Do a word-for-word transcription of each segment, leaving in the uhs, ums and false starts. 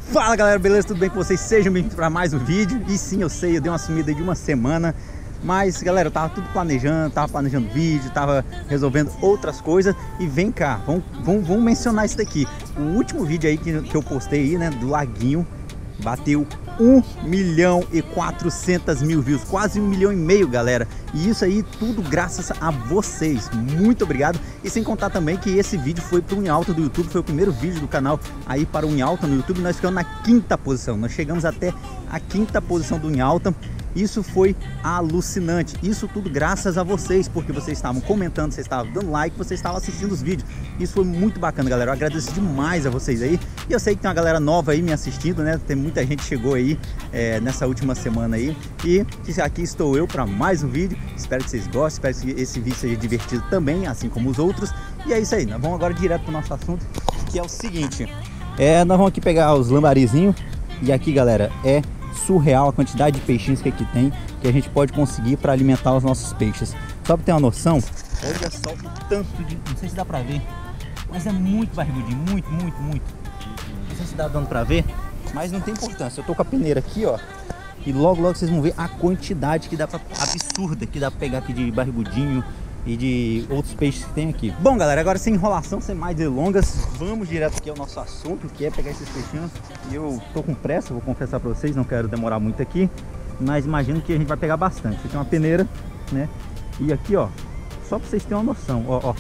Fala galera, beleza? Tudo bem com vocês? Sejam bem-vindos para mais um vídeo. E sim, eu sei, eu dei uma sumida de uma semana, mas galera, eu tava tudo planejando, tava planejando vídeo, tava resolvendo outras coisas. E vem cá, vamos, vamos, vamos mencionar isso daqui. O último vídeo aí que, que eu postei aí, né, do laguinho, bateu um milhão e quatrocentos mil views, quase um milhão e meio, galera. E isso aí tudo graças a vocês, muito obrigado. E sem contar também que esse vídeo foi para o Em Alta do YouTube, foi o primeiro vídeo do canal aí para o Em Alta no YouTube. Nós ficamos na quinta posição, nós chegamos até a quinta posição do Em Alta. Isso foi alucinante, isso tudo graças a vocês, porque vocês estavam comentando, vocês estavam dando like, vocês estavam assistindo os vídeos. Isso foi muito bacana, galera, eu agradeço demais a vocês aí. E eu sei que tem uma galera nova aí me assistindo, né? Tem muita gente que chegou aí é, nessa última semana aí. E aqui estou eu para mais um vídeo. Espero que vocês gostem, espero que esse vídeo seja divertido também, assim como os outros. E é isso aí, nós vamos agora direto para o nosso assunto, que é o seguinte. É, nós vamos aqui pegar os lambarizinhos. E aqui, galera, é surreal a quantidade de peixinhos que aqui tem, que a gente pode conseguir para alimentar os nossos peixes. Só para ter uma noção, olha só o tanto de... Não sei se dá para ver, mas é muito barrigudinho, muito, muito, muito. Não sei se dá dando para ver, mas não tem importância. Eu tô com a peneira aqui, ó, e logo, logo vocês vão ver a quantidade que dá para... absurda que dá para pegar aqui de barrigudinho e de outros peixes que tem aqui. Bom, galera, agora sem enrolação, sem mais delongas, vamos direto aqui ao nosso assunto, que é pegar esses peixinhos. E eu tô com pressa, vou confessar para vocês, não quero demorar muito aqui, mas imagino que a gente vai pegar bastante. Aqui é uma peneira, né? E aqui, ó, só para vocês terem uma noção, ó, ó.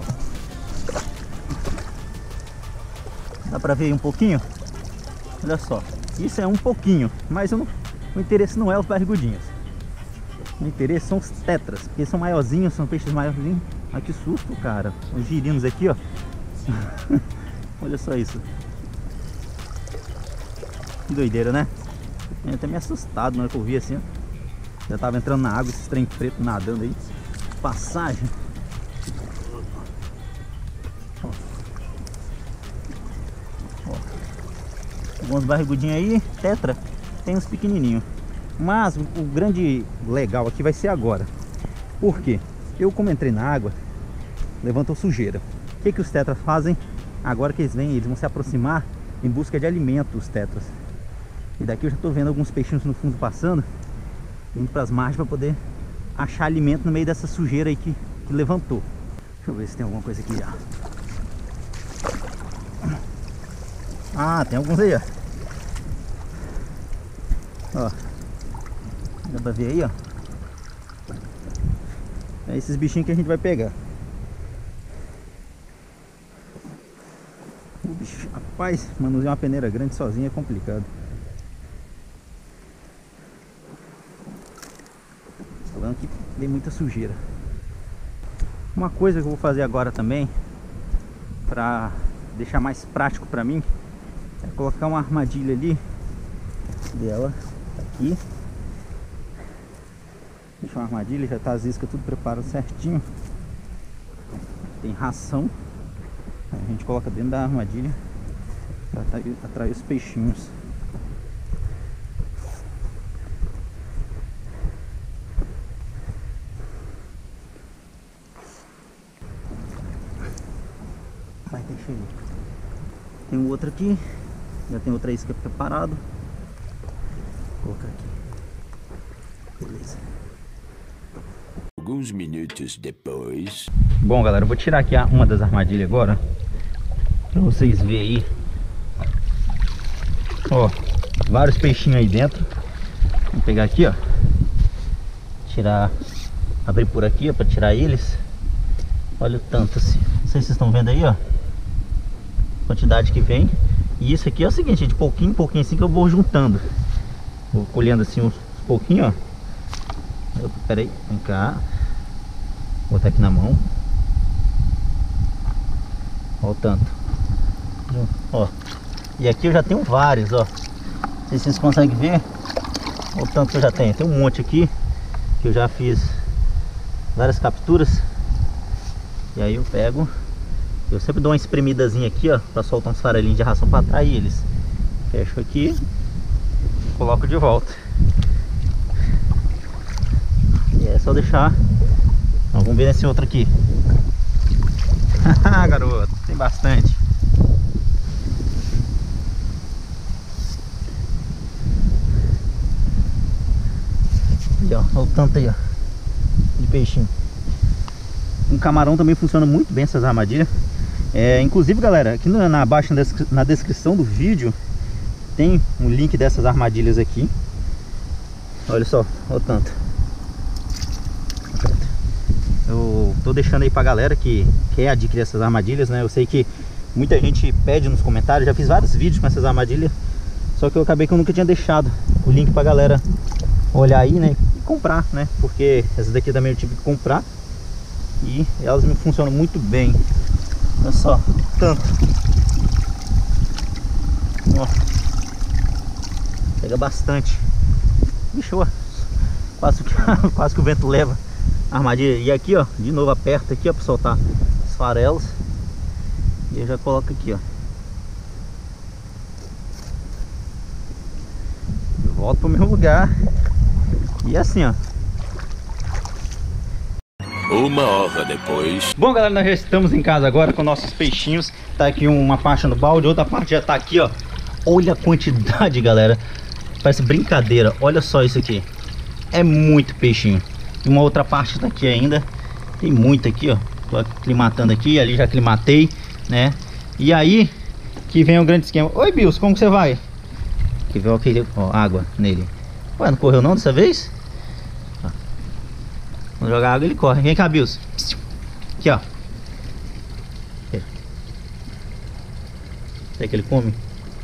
Dá para ver aí um pouquinho? Olha só, isso é um pouquinho, mas eu não, o interesse não é os barrigudinhos. O interesse são os tetras, porque são maiorzinhos, são peixes maiorzinhos. Ah, que susto, cara. Os girinos aqui, ó. Olha só isso. Que doideira, né? Eu até me assustado na hora que eu vi assim, ó. Já tava entrando na água, esses trem preto nadando aí. Passagem. Ó. Ó. Alguns barrigudinhos aí, tetra. Tem uns pequenininhos. Mas o grande legal aqui vai ser agora. Por quê? Eu, como entrei na água, levantou sujeira. O que que os tetras fazem? Agora que eles vêm, eles vão se aproximar em busca de alimento, os tetras. E daqui eu já estou vendo alguns peixinhos no fundo passando, indo para as margens para poder achar alimento no meio dessa sujeira aí que, que levantou. Deixa eu ver se tem alguma coisa aqui já. Ah, tem alguns aí, ó. Ó. Dá pra ver aí, ó. É esses bichinhos que a gente vai pegar. O bicho, rapaz, manusear uma peneira grande sozinho é complicado. Falando que tem muita sujeira. Uma coisa que eu vou fazer agora também, pra deixar mais prático pra mim, é colocar uma armadilha ali dela, aqui. Deixa uma armadilha, já tá as iscas tudo preparado certinho. Tem ração. Aí a gente coloca dentro da armadilha para atrair, atrair os peixinhos. Vai, deixa aí. Tem um outro aqui. Já tem outra isca preparado. Vou colocar aqui. Beleza. Alguns minutos depois. Bom, galera, eu vou tirar aqui uma das armadilhas agora, para vocês verem aí. Ó, vários peixinhos aí dentro. Vou pegar aqui, ó. Tirar, abrir por aqui, ó, para tirar eles. Olha o tanto assim. Não sei se vocês estão vendo aí, ó. Quantidade que vem. E isso aqui é o seguinte, de pouquinho em pouquinho assim que eu vou juntando. Vou colhendo assim uns pouquinho, ó. Pera aí, vem cá. Vou botar aqui na mão. Olha o tanto. Ó. E aqui eu já tenho vários, ó. Não sei se vocês conseguem ver. Olha o tanto que eu já tenho. Tem um monte aqui que eu já fiz várias capturas. E aí eu pego. Eu sempre dou uma espremidazinha aqui, ó, pra soltar uns farelinhos de ração pra atrair eles. Fecho aqui. Coloco de volta. E é só deixar. Então, vamos ver nesse outro aqui. Haha, garoto, tem bastante. Aqui, ó. Olha o tanto aí, ó, de peixinho. Um camarão também funciona muito bem essas armadilhas. É, inclusive, galera, aqui na, na, abaixo na descrição do vídeo tem um link dessas armadilhas aqui. Olha só, olha o tanto. Eu tô deixando aí pra galera que quer adquirir essas armadilhas, né? Eu sei que muita gente pede nos comentários. Já fiz vários vídeos com essas armadilhas, só que eu acabei que eu nunca tinha deixado o link pra galera olhar aí, né? E comprar, né? Porque essas daqui também eu tive que comprar e elas me funcionam muito bem. Olha só, tanto. Ó, pega bastante. Bicho, ó, quase que, quase que o vento leva a armadilha. E aqui, ó, de novo aperta aqui, ó, pra soltar os farelos. E eu já coloco aqui, ó. Eu volto pro mesmo lugar. E assim, ó. Uma hora depois. Bom, galera, nós já estamos em casa agora com nossos peixinhos. Tá aqui uma parte no balde, outra parte já tá aqui, ó. Olha a quantidade, galera. Parece brincadeira. Olha só isso aqui. É muito peixinho. E uma outra parte tá aqui ainda. Tem muito aqui, ó. Tô aclimatando aqui, ali já aclimatei, né? E aí que vem o grande esquema. Oi, Bills, como que você vai? Que veio aquele, ó, água nele. Ué, não correu não dessa vez? Quando jogar água ele corre. Vem cá, Bills. Aqui, ó. Será que ele come?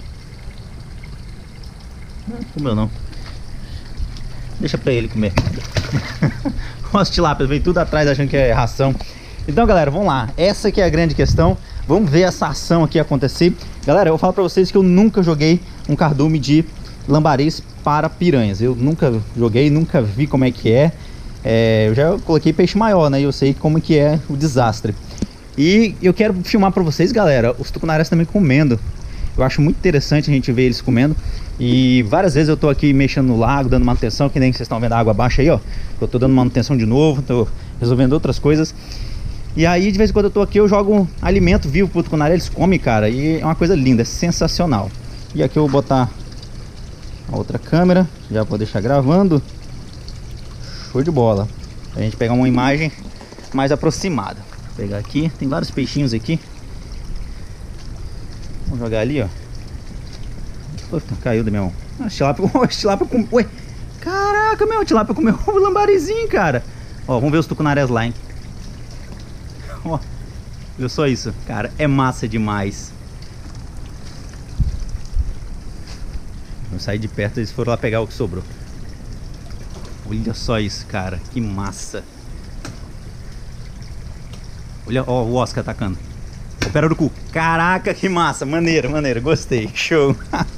Não comeu não. Deixa pra ele comer. As tilápias vem tudo atrás achando que é ração. Então, galera, vamos lá. Essa que é a grande questão. Vamos ver essa ação aqui acontecer. Galera, eu vou falar pra vocês que eu nunca joguei um cardume de lambaris para piranhas. Eu nunca joguei, nunca vi como é que é. É, eu já coloquei peixe maior, né? E eu sei como que é o desastre. E eu quero filmar pra vocês, galera, os tucunarés também comendo. Eu acho muito interessante a gente ver eles comendo. E várias vezes eu tô aqui mexendo no lago, dando manutenção, que nem vocês estão vendo a água baixa aí, ó. Eu tô dando manutenção de novo, tô resolvendo outras coisas. E aí, de vez em quando eu tô aqui, eu jogo um alimento vivo pro tucunaré, eles comem, cara. E é uma coisa linda, é sensacional. E aqui eu vou botar a outra câmera, já vou deixar gravando. Show de bola. Pra gente pegar uma imagem mais aproximada. Vou pegar aqui, tem vários peixinhos aqui. Vamos jogar ali, ó. Puta, caiu da minha mão. Ah, tilápia, oh, tilápia com... Ué, caraca, meu, tilápia comeu o lambarizinho, cara. Ó, vamos ver os tucunarés lá, hein. Ó, viu só isso, cara, é massa demais. Vou sair de perto, eles foram lá pegar o que sobrou. Olha só isso, cara, que massa. Olha, ó, o Oscar atacando. Opera do cu. Caraca, que massa, maneiro, maneiro, gostei, show.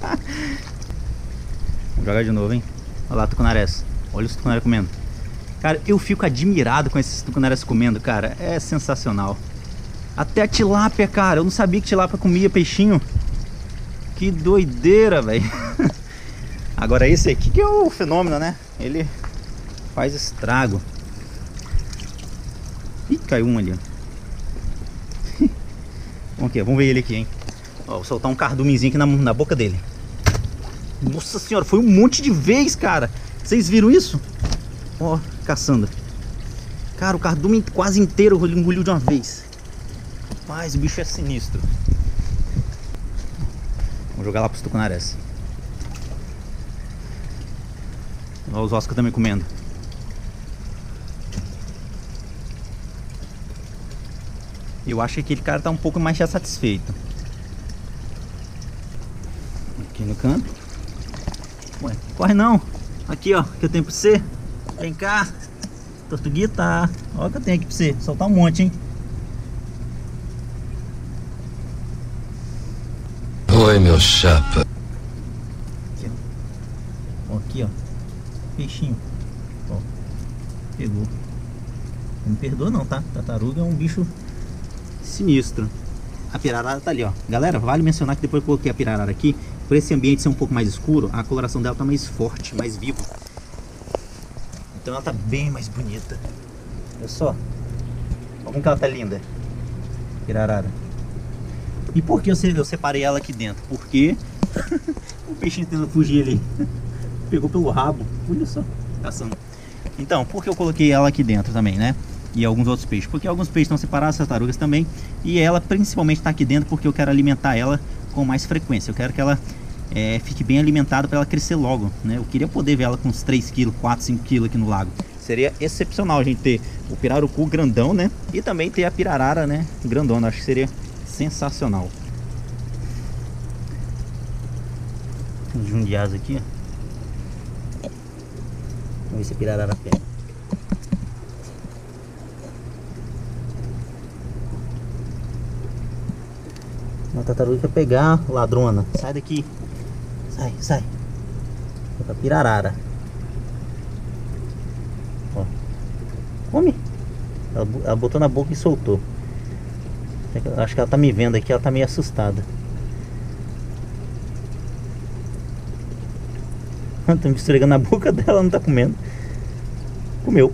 Vamos jogar de novo, hein. Olha lá, tucunarés. Olha os tucunarés comendo. Cara, eu fico admirado com esses tucunarés comendo, cara. É sensacional. Até a tilápia, cara. Eu não sabia que tilápia comia peixinho. Que doideira, velho. Agora esse aqui que é o fenômeno, né? Ele faz estrago. Ih, caiu um ali, ó. Vamos aqui, vamos ver ele aqui, hein. Ó, vou soltar um cardumezinho aqui na, na boca dele. Nossa senhora, foi um monte de vez, cara. Vocês viram isso? Ó, caçando. Cara, o cardume quase inteiro ele engoliu de uma vez. Mas o bicho é sinistro. Vamos jogar lá pros tucunarés. Olha os Oscar também comendo. Eu acho que aquele cara tá um pouco mais já satisfeito. Aqui no canto. Ué, corre não. Aqui, ó, que eu tenho pra você. Vem cá. Tortuguita. Olha o que eu tenho aqui pra você. Soltar um monte, hein. Oi, meu chapa. Aqui, ó. Aqui, ó. Peixinho. Ó. Pegou. Não me perdoa não, tá? Tartaruga é um bicho sinistro. A pirarara tá ali, ó. Galera, vale mencionar que depois que eu coloquei a pirarara aqui, por esse ambiente ser um pouco mais escuro, a coloração dela tá mais forte, mais viva. Então ela tá bem mais bonita. Olha só. Olha como que ela tá linda. Pirarara. E por que eu separei ela aqui dentro? Porque o peixinho tentando fugir ali. Pegou pelo rabo. Olha só. Caçando. Então, por que eu coloquei ela aqui dentro também, né? E alguns outros peixes? Porque alguns peixes estão separados, as tartarugas também. E ela principalmente está aqui dentro porque eu quero alimentar ela com mais frequência. Eu quero que ela é, fique bem alimentada para ela crescer logo, né? Eu queria poder ver ela com uns três quilos, quatro, cinco quilos aqui no lago. Seria excepcional a gente ter o pirarucu grandão, né? E também ter a pirarara, né? Grandona. Acho que seria sensacional. Os jundiás aqui, ó. Vamos ver se a pirarara pega. Uma tartaruga quer pegar, ladrona. Sai daqui. Sai, sai. A pirarara. Ó. Come. Ela, ela botou na boca e soltou. Acho que ela tá me vendo aqui, ela tá meio assustada. Tô me esfregando na boca dela, não tá comendo. Comeu.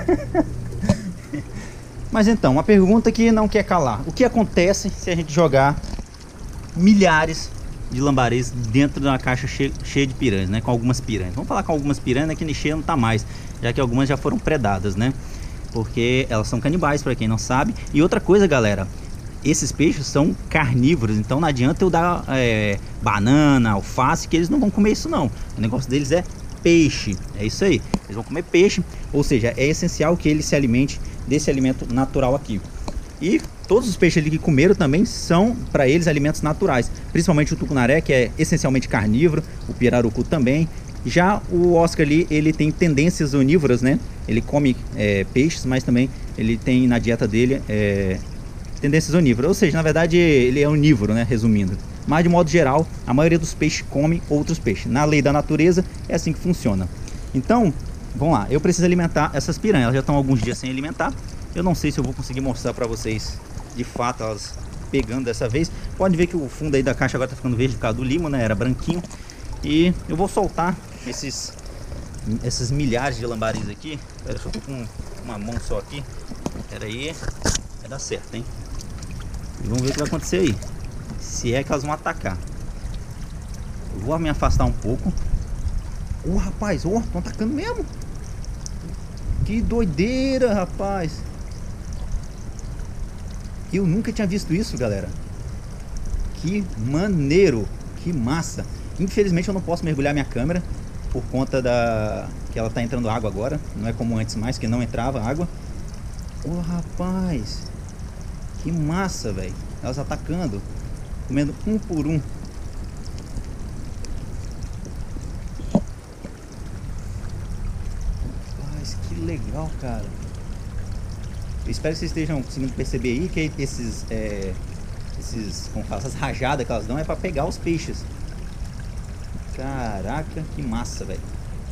Mas então, uma pergunta que não quer calar. O que acontece se a gente jogar milhares de lambarês dentro de uma caixa cheia, cheia de piranhas, né? Com algumas piranhas. Vamos falar com algumas piranhas, né? Que nem cheia não tá mais, já que algumas já foram predadas, né? Porque elas são canibais, para quem não sabe. E outra coisa, galera, esses peixes são carnívoros, então não adianta eu dar é, banana, alface, que eles não vão comer isso não. O negócio deles é peixe, é isso aí. Eles vão comer peixe, ou seja, é essencial que ele se alimente desse alimento natural aqui. E todos os peixes ali que comeram também são para eles alimentos naturais, principalmente o tucunaré, que é essencialmente carnívoro, o pirarucu também. Já o Oscar ali, ele tem tendências onívoras, né? Ele come é, peixes, mas também ele tem na dieta dele é, tendências onívoras, ou seja, na verdade ele é onívoro, né? Resumindo. Mas de modo geral, a maioria dos peixes come outros peixes. Na lei da natureza é assim que funciona. Então, vamos lá, eu preciso alimentar essas piranhas. Elas já estão alguns dias sem alimentar. Eu não sei se eu vou conseguir mostrar para vocês de fato elas pegando dessa vez. Pode ver que o fundo aí da caixa agora tá ficando verde por causa do limo, né? Era branquinho. E eu vou soltar esses, esses milhares de lambaris aqui. Pera, eu tô com uma mão só aqui. Pera aí, vai dar certo, hein? E vamos ver o que vai acontecer aí. Se é que elas vão atacar. Eu vou me afastar um pouco. Ô, oh, rapaz, ó, oh, estão atacando mesmo. Que doideira, rapaz. Eu nunca tinha visto isso, galera. Que maneiro, que massa. Infelizmente eu não posso mergulhar minha câmera por conta da que ela tá entrando água agora. Não é como antes mais, que não entrava água. Ô, oh, rapaz. Que massa, velho. Elas atacando, comendo um por um. Rapaz, que legal, cara. Eu espero que vocês estejam conseguindo perceber aí que esses, é, esses, como fala, essas rajadas que elas dão é para pegar os peixes. Caraca, que massa, velho.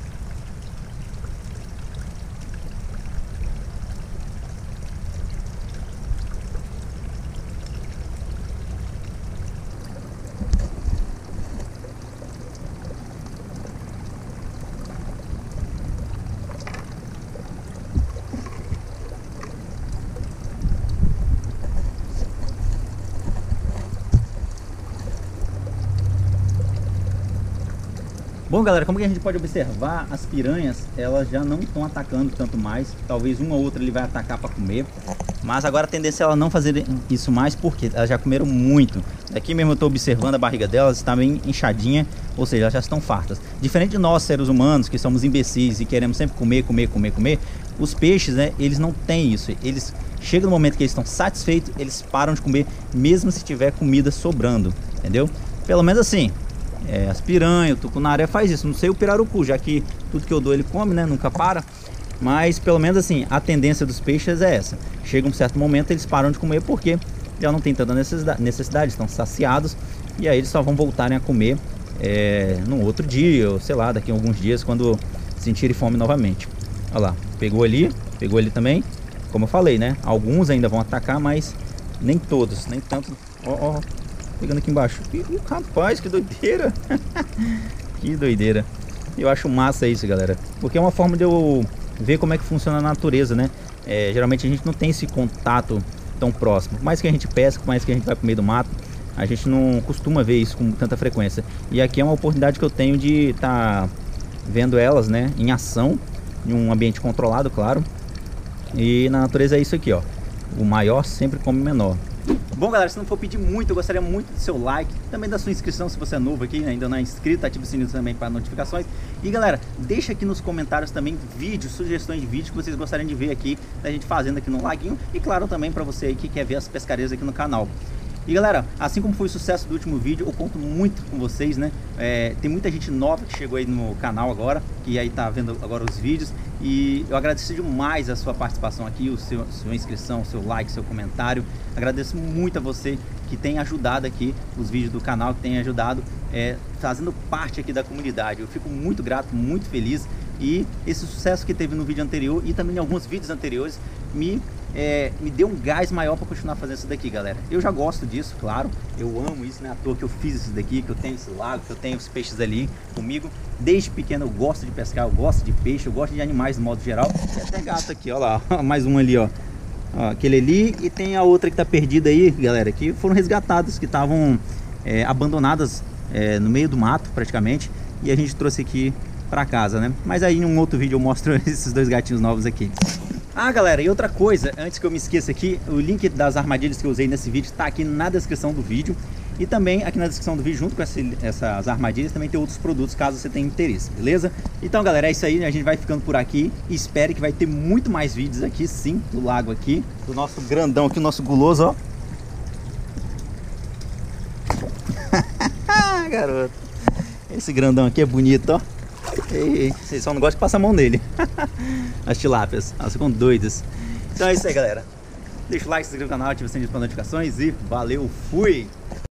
Bom, galera, como que a gente pode observar, as piranhas, elas já não estão atacando tanto mais. Talvez uma ou outra ele vai atacar para comer. Mas agora a tendência é ela não fazer isso mais, porque elas já comeram muito. Aqui mesmo eu estou observando a barriga delas, está bem inchadinha, ou seja, elas já estão fartas. Diferente de nós, seres humanos, que somos imbecis e queremos sempre comer, comer, comer, comer, os peixes, né, eles não têm isso. Eles chegam no momento que eles estão satisfeitos, eles param de comer, mesmo se tiver comida sobrando, entendeu? Pelo menos assim. É, as piranhas, o tucunaré faz isso. Não sei o pirarucu, já que tudo que eu dou ele come, né? Nunca para. Mas pelo menos assim, a tendência dos peixes é essa. Chega um certo momento, eles param de comer porque já não tem tanta necessidade, necessidade estão saciados. E aí eles só vão voltarem a comer é, no outro dia, ou sei lá, daqui a alguns dias, quando sentirem fome novamente. Olha lá, pegou ali, pegou ali também. Como eu falei, né? Alguns ainda vão atacar, mas nem todos, nem tanto. Ó, ó. Pegando aqui embaixo. Ih, rapaz, que doideira. Que doideira. Eu acho massa isso, galera. Porque é uma forma de eu ver como é que funciona a natureza, né? É, geralmente a gente não tem esse contato tão próximo. Por mais que a gente pesca, por mais que a gente vai pro meio do mato, a gente não costuma ver isso com tanta frequência. E aqui é uma oportunidade que eu tenho de estar tá vendo elas, né, em ação. em um ambiente controlado, claro. E na natureza é isso aqui, ó. O maior sempre come o menor. Bom, galera, se não for pedir muito, eu gostaria muito do seu like, também da sua inscrição se você é novo aqui, né, ainda não é inscrito, ative o sininho também para notificações. E galera, deixa aqui nos comentários também vídeos, sugestões de vídeos que vocês gostariam de ver aqui, da gente fazendo aqui no laguinho. E claro, também para você aí que quer ver as pescarias aqui no canal. E galera, assim como foi o sucesso do último vídeo, eu conto muito com vocês, né? É, tem muita gente nova que chegou aí no canal agora, que aí tá vendo agora os vídeos. E eu agradeço demais a sua participação aqui, o seu, sua inscrição, o seu like, seu comentário. Agradeço muito a você que tem ajudado aqui os vídeos do canal, que tem ajudado, é, fazendo parte aqui da comunidade. Eu fico muito grato, muito feliz. E esse sucesso que teve no vídeo anterior e também em alguns vídeos anteriores me, é, me deu um gás maior para continuar fazendo isso daqui, galera. Eu já gosto disso, claro, eu amo isso, né? À toa que eu fiz isso daqui, que eu tenho esse lago, que eu tenho os peixes ali comigo. Desde pequeno eu gosto de pescar, eu gosto de peixe, eu gosto de animais no modo geral. Tem até gato aqui, ó lá, mais um ali, ó. Ó, aquele ali, e tem a outra que tá perdida aí, galera, que foram resgatadas, que estavam é, abandonadas é, no meio do mato praticamente, e a gente trouxe aqui pra casa, né? Mas aí em um outro vídeo eu mostro esses dois gatinhos novos aqui. Ah, galera, e outra coisa, antes que eu me esqueça aqui, o link das armadilhas que eu usei nesse vídeo tá aqui na descrição do vídeo. E também aqui na descrição do vídeo, junto com esse, essas armadilhas, também tem outros produtos, caso você tenha interesse, beleza? Então, galera, é isso aí, né? A gente vai ficando por aqui e espere que vai ter muito mais vídeos aqui, sim, do lago aqui. Do nosso grandão aqui, o nosso guloso, ó. Garoto, esse grandão aqui é bonito, ó. Ei, vocês só não gostam de passar a mão nele. As tilápias, elas ficam doidas. Então é isso aí, galera. Deixa o like, se inscreva no canal, ative o sininho para notificações e valeu, fui!